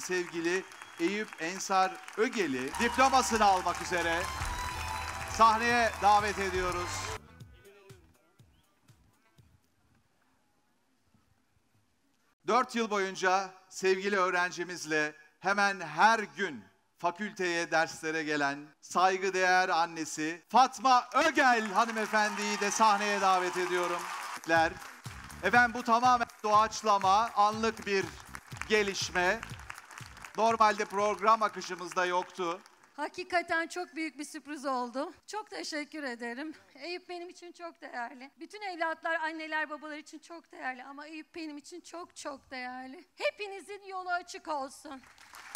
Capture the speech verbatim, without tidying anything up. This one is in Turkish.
sevgili Eyüp Ensar Ögel'i diplomasını almak üzere sahneye davet ediyoruz. Dört yıl boyunca sevgili öğrencimizle hemen her gün fakülteye derslere gelen saygıdeğer annesi Fatma Ögel hanımefendiyi de sahneye davet ediyorum. Efendim bu tamamen doğaçlama, anlık bir gelişme. Normalde program akışımızda yoktu. Hakikaten çok büyük bir sürpriz oldu. Çok teşekkür ederim. Eyüp benim için çok değerli. Bütün evlatlar, anneler, babalar için çok değerli ama Eyüp benim için çok çok değerli. Hepinizin yolu açık olsun.